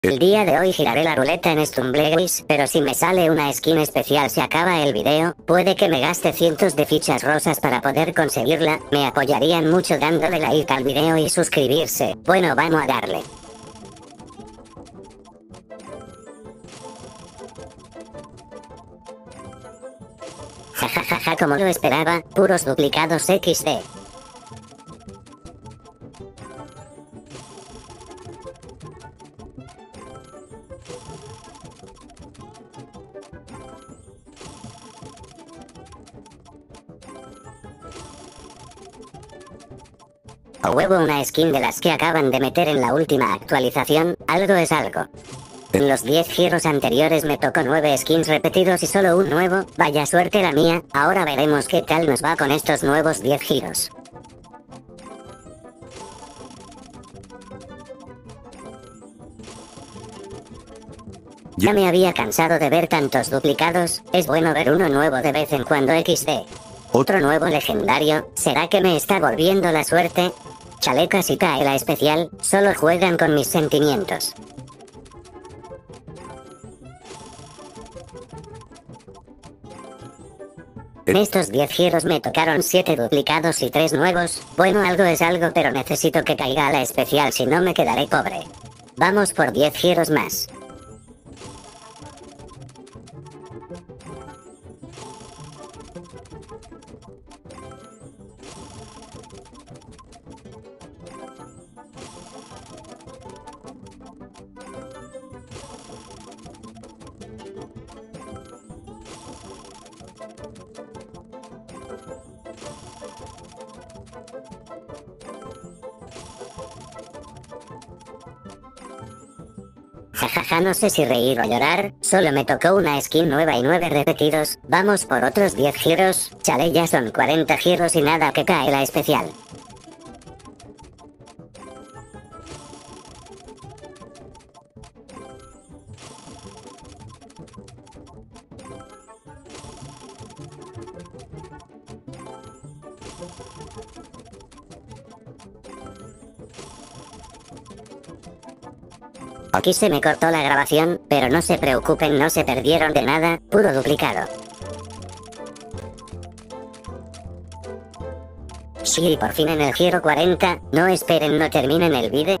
El día de hoy giraré la ruleta en Stumbleguis, pero si me sale una skin especial se acaba el video, puede que me gaste cientos de fichas rosas para poder conseguirla, me apoyarían mucho dándole like al video y suscribirse. Bueno, vamos a darle. Jajajaja, como lo esperaba, puros duplicados XD. A huevo una skin de las que acaban de meter en la última actualización, algo es algo. En los 10 giros anteriores me tocó 9 skins repetidos y solo un nuevo, vaya suerte la mía, ahora veremos qué tal nos va con estos nuevos 10 giros. Ya me había cansado de ver tantos duplicados, es bueno ver uno nuevo de vez en cuando XD. Otro nuevo legendario, ¿será que me está volviendo la suerte? Chalecas y cae la especial, solo juegan con mis sentimientos. En estos 10 giros me tocaron 7 duplicados y 3 nuevos, bueno algo es algo pero necesito que caiga la especial si no me quedaré pobre. Vamos por 10 giros más. Jajaja, no sé si reír o llorar, solo me tocó una skin nueva y 9 repetidos, vamos por otros 10 giros, chale ya son 40 giros y nada que cae la especial. Aquí se me cortó la grabación, pero no se preocupen, no se perdieron de nada, puro duplicado. Sí, por fin en el giro 40, no esperen, no terminen el vídeo.